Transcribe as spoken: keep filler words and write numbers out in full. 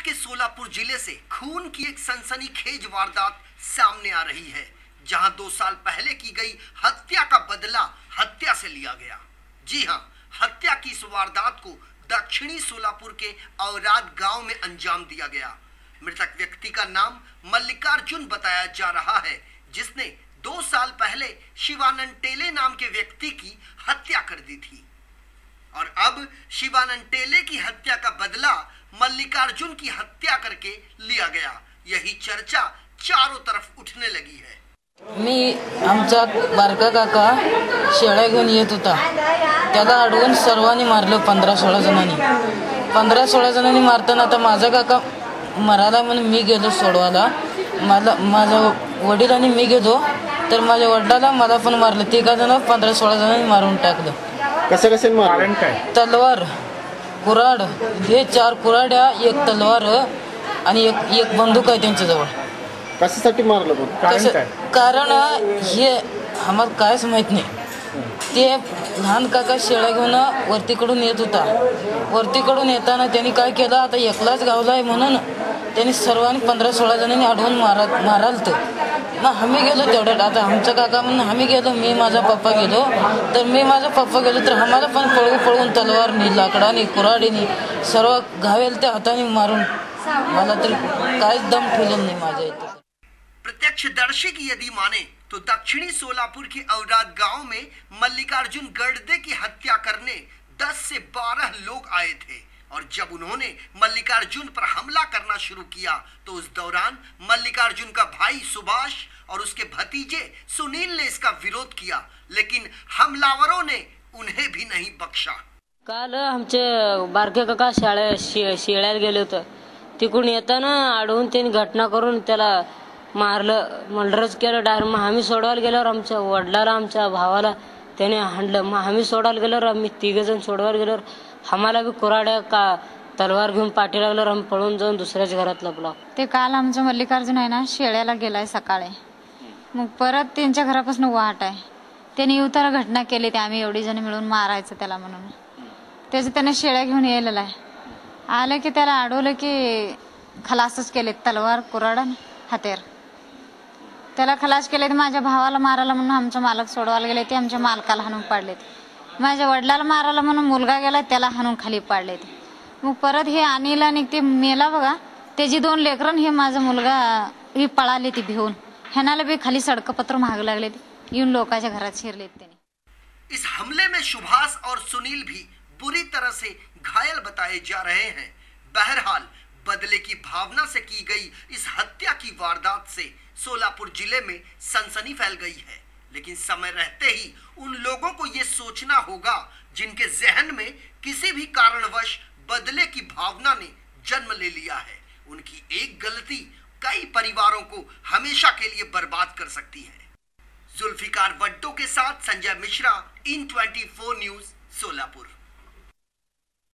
के सोलापुर जिले से खून की एक सनसनीखेज वारदात सामने आ रही है, जहां दो साल पहले की गई हत्या का बदला हत्या से लिया गया। जी हां, हत्या की इस वारदात को दक्षिणी सोलापुर के औराद गांव में अंजाम दिया गया। मृतक व्यक्ति का नाम मल्लिकार्जुन बताया जा रहा है, जिसने दो साल पहले शिवानंद टेले नाम के व्यक्ति की हत्या कर दी थी और अब शिवानंद टेले की हत्या का बदला मल्लिकार्जुन की हत्या करके लिया गया। यही चर्चा चारों तरफ उठने लगी है। मी आमचा बारका काका शेळ्या घेऊन येत होता, त्याला अडवून सर्वांनी मारलं। पंधरा सोळा जणांनी पंधरा सोळा जणांनी मारताना आता माझा काका मराला म्हणून मी गेलो सोडवायला। मला माझा वडील आणि मी गेलो तर माझ्या वडिलाला मला पण मारलं। तिघा जण पंधरा सोळा जणांनी मारून टाकलं। कसं कसं मारण काय? तलवार, कुऱ्हाड, हे चार कुऱ्हाड्या, एक तलवार आणि एक एक बंदूक आहे त्यांच्याजवळ। कशासाठी मारलं पण? कारण काय? कारण हे आम्हाला कायच माहित नाही। ते लहान काका शेळ्या घेऊन वरतीकडून येत होता। वरतीकडून येताना त्यांनी काय केलं, आता एकलाच गावला आहे म्हणून त्यांनी सर्वांनी पंधरा सोळा जणांनी अडवून मारा मारालत। मग आम्ही गेलो तेवढ्यात। आता आमचा काका म्हणून आम्ही गेलो, मी माझा पप्पा गेलो तर मी माझा पप्पा गेलो तर आम्हाला पण पळवू पळवून तलवारनी, लाकडाने, कुऱ्हाडीने सर्व घावेल त्या हाताने मारून मला तर काहीच दम ठेवलं नाही माझ्या इथे। प्रत्यक्षदर्शी की यदि माने तो दक्षिणी सोलापुर के औराद गांव में मल्लिकार्जुन गर्दे की हत्या करने दस से बारह लोग आए थे और जब उन्होंने मल्लिकार्जुन पर हमला करना शुरू किया तो उस दौरान मल्लिकार्जुन का भाई सुभाष और उसके भतीजे सुनील ने इसका विरोध किया, लेकिन हमलावरों ने उन्हें भी नहीं बख्शा। काल आमचे बारके काका शाळे शेळ्याला गेले होते, तिकडून येताना अडवून त्यांनी घटना करून त्याला मारलं, मर्डरच केलं डायरेक्ट। मग आम्ही सोडवायला गेल्यावर आमच्या वडिलाला, आमच्या भावाला त्याने हाणलं। मग आम्ही सोडायला गेल्यावर आम्ही तिघ जण सोडवायला गेल्यावर आम्हाला बी कुऱ्हाड्या का तलवार घेऊन पाठी लागल्यावर आम्ही पळून जाऊन दुसऱ्याच्या घरात लपलो। ते काल आमचा मल्लिकार्जुन आहे ना, शेळ्याला गेलाय सकाळी, मग परत त्यांच्या घरापासून वाट आहे। त्यांनी उतारा घटना केली, ते आम्ही एवढी जण मिळून मारायचं त्याला म्हणून त्याचं त्याने शेळ्या घेऊन यायला आहे। आलं की त्याला अडवलं की खलासच केले, तलवार, कुऱ्हाड, हत्यार त्याला खलास केले। माझ्या भावाला मारायला म्हणून आमचा मालक सोडवायला गेले, ते आमच्या मालकाला हाणून पाडले। माझ्या वडिलाला मारायला म्हणून मुलगा गेला, त्याला हाणून खाली पाडले। मग परत हे अनिल आणि ते मेला बघा, त्याची दोन लेकरं, हे माझा मुलगा ही पळाले ती भिवून, ह्यानाला बी खाली सडकपत्र माग लागले, येऊन लोकांच्या घरात शिरले त्यांनी। इस हमले में सुभाष और सुनील भी बुरी तरह से घायल बताए जा रहे हैं। बहरहाल बदले की भावना से की गई इस हत्या की वारदात से सोलापुर जिले में सनसनी फैल गई है, लेकिन समय रहते ही उन लोगों को ये सोचना होगा जिनके जहन में किसी भी कारणवश बदले की भावना ने जन्म ले लिया है। उनकी एक गलती कई परिवारों को हमेशा के लिए बर्बाद कर सकती है। जुल्फिकार वड्डो के साथ संजय मिश्रा, इन चौबीस न्यूज, सोलापुर।